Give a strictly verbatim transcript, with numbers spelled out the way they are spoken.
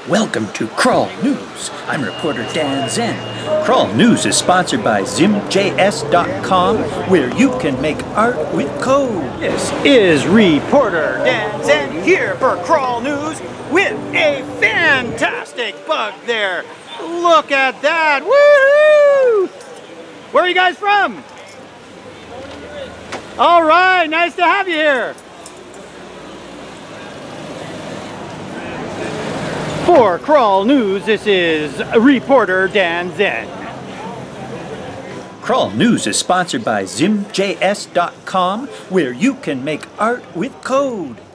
Welcome to Crawl News. I'm reporter Dan Zen. Crawl News is sponsored by Zim J S dot com, where you can make art with code. This is reporter Dan Zen here for Crawl News with a fantastic bug there. Look at that! Woohoo! Where are you guys from? All right, nice to have you here. For Crawl News, this is reporter Dan Zen. Crawl News is sponsored by Zim J S dot com, where you can make art with code.